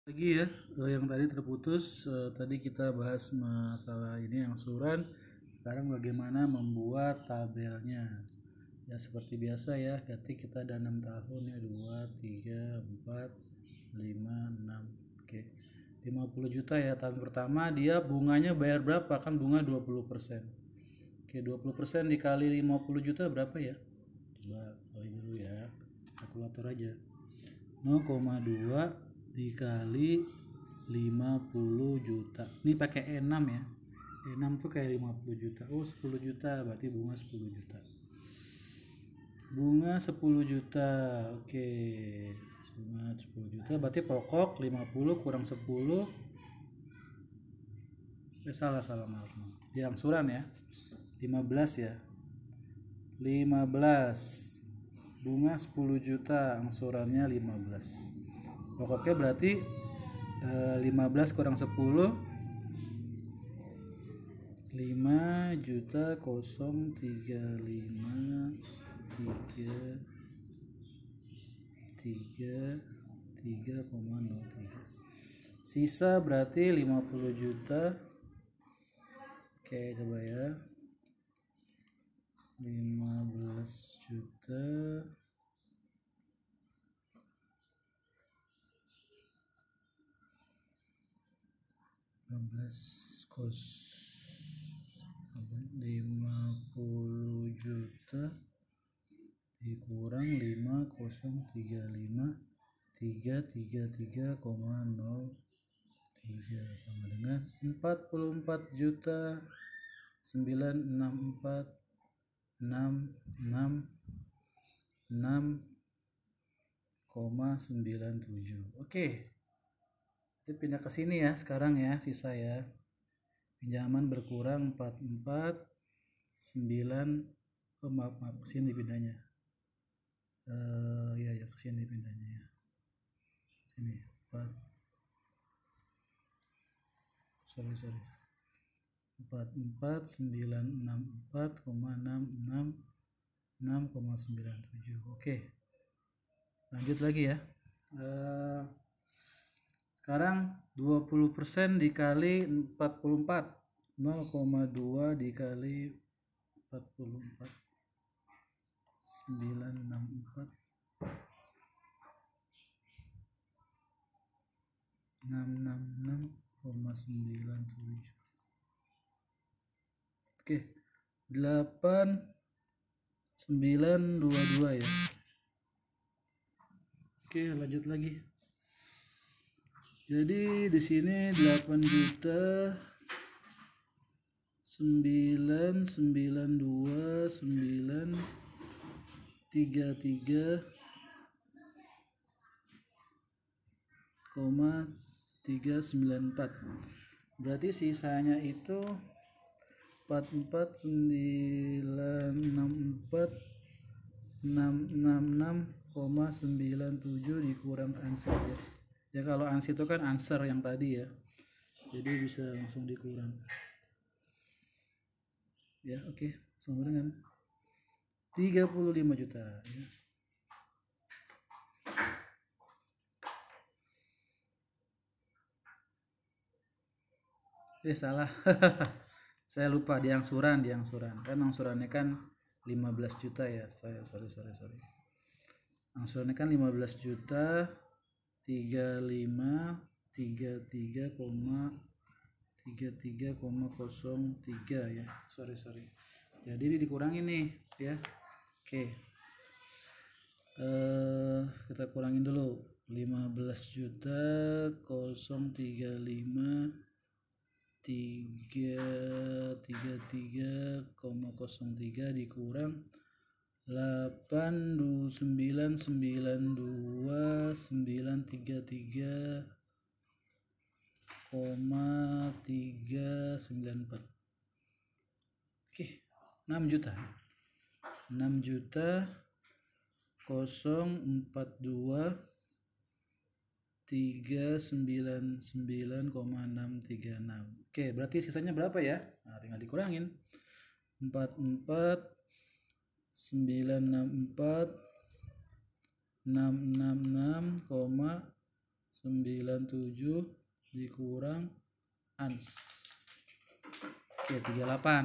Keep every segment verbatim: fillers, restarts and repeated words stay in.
Lagi ya, eh, yang tadi terputus, eh, tadi kita bahas masalah ini angsuran. Sekarang bagaimana membuat tabelnya. Ya seperti biasa ya, ketik kita ada enam tahun ya, dua, tiga, empat, lima, enam. Oke. lima puluh juta ya tahun pertama, dia bunganya bayar berapa? Kan bunga dua puluh persen. Oke, dua puluh persen dikali lima puluh juta berapa ya? Coba kali dulu ya. Kalkulator aja. nol koma dua dikali lima puluh juta. Ini pakai E enam ya. E enam tuh kayak lima puluh juta. Oh, sepuluh juta, berarti bunga sepuluh juta. Bunga sepuluh juta. Oke. Bunga sepuluh juta berarti pokok lima puluh kurang sepuluh. Eh salah salah maaf. Di angsuran ya. lima belas ya. lima belas. Bunga sepuluh juta, angsurannya lima belas. Pokoknya berarti eh, lima belas kurang sepuluh, lima juta kosong tiga lima tiga tiga tiga koma nol tiga. Sisa berarti lima puluh juta. Oke, coba ya. lima belas juta lima belas kos lima puluh juta dikurang lima nol tiga lima tiga tiga tiga koma nol tiga sama dengan empat puluh empat juta sembilan enam empat enam enam enam koma sembilan tujuh. Oke, kita pindah ke sini ya sekarang ya, sisa ya. Pinjaman berkurang empat puluh empat sembilan. Oh, maaf maaf ke sini pindahnya. Uh, ya ya ke sini pindahnya ya. Sini empat. Sorry sorry. empat puluh empat sembilan enam empat koma enam enam enam koma sembilan tujuh. Oke. Lanjut lagi ya. Uh, sekarang dua puluh persen dikali empat puluh empat. nol koma dua dikali empat puluh empat. sembilan enam empat. enam enam enam koma sembilan tujuh. Oke. delapan sembilan dua dua ya. Oke, lanjut lagi. Jadi di sini delapan juta sembilan sembilan dua sembilan tiga tiga koma tiga sembilan empat. Berarti sisanya itu empat puluh empat sembilan enam empat enam enam enam koma sembilan tujuh dikurang answer ya. Ya kalau answer itu kan answer yang tadi ya. Jadi bisa langsung dikurang. Ya, oke. Okay. Sama dengan tiga puluh lima juta ya. Eh salah. Saya lupa di angsuran, di angsuran. Kan angsurannya kan lima belas juta ya. Saya sorry sorry sorry. Angsurannya kan lima belas juta tiga puluh lima tiga puluh tiga koma tiga puluh tiga koma nol tiga ya. Sorry sorry. Jadi ini dikurangin nih ya. Oke. Eh kita kurangin dulu. lima belas juta nol tiga lima tiga tiga tiga koma nol tiga dikurang delapan sembilan sembilan dua sembilan tiga tiga koma tiga sembilan empat. Oke, enam juta. enam juta nol empat dua tiga sembilan sembilan koma enam tiga enam. Oke, berarti sisanya berapa ya? Nah, tinggal dikurangin. empat puluh empat sembilan enam empat enam enam enam koma sembilan puluh tujuh dikurang ans. Oke, tiga puluh delapan.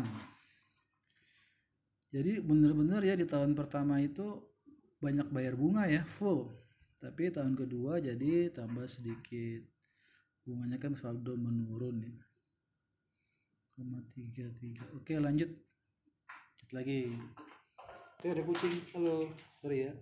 Jadi bener-bener ya di tahun pertama itu banyak bayar bunga ya, full. Tapi tahun kedua jadi tambah sedikit. Bunganya kan saldo menurun ya. nol koma tiga tiga. Oke, lanjut. Lanjut lagi. Itu ada kucing. Halo. Sorry ya.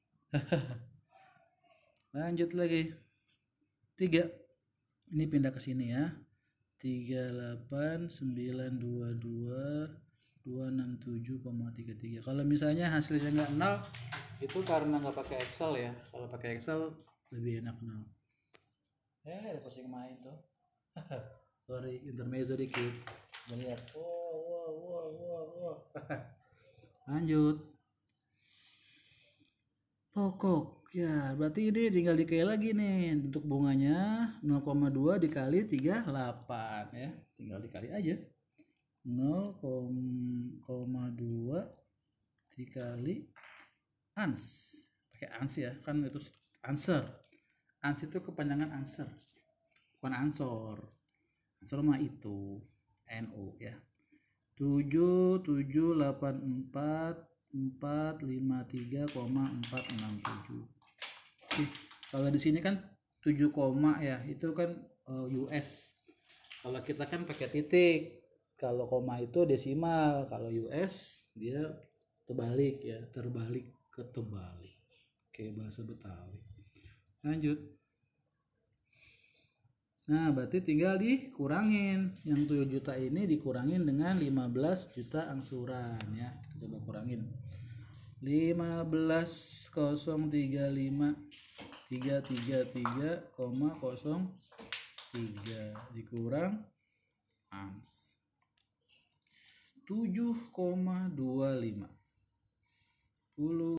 Lanjut lagi. tiga. Ini pindah ke sini ya. tiga puluh delapan, sembilan puluh dua, dua puluh enam tujuh koma tiga tiga. Kalau misalnya hasilnya nggak nol, itu karena nggak pakai Excel ya. Kalau pakai Excel lebih enak nol. Eh, ada kucing main tuh. Sorry, intermezzo dikit. Lihat. Wow, wow, wow, wow, wow. Lanjut. Pokok. Ya, berarti ini tinggal dikali lagi nih. Untuk bunganya nol koma dua dikali tiga puluh delapan ya. Tinggal dikali aja. nol koma dua dikali ans. Pakai ans ya, kan itu answer. Ans itu kepanjangan answer. Bukan ansor. Ansor mah itu N O ya. tujuh tujuh delapan empat empat lima tiga koma empat enam tujuh. Oke, kalau di sini kan tujuh koma ya, itu kan uh, U S. Kalau kita kan pakai titik. Kalau koma itu desimal, kalau U S dia terbalik ya, terbalik ke terbalik. Oke, bahasa Betawi. Lanjut. Nah, berarti tinggal dikurangin. Yang tujuh juta ini dikurangin dengan lima belas juta angsuran ya. Kita coba kurangin. lima belas nol tiga lima tiga tiga tiga koma nol tiga dikurang ans tujuh koma dua lima.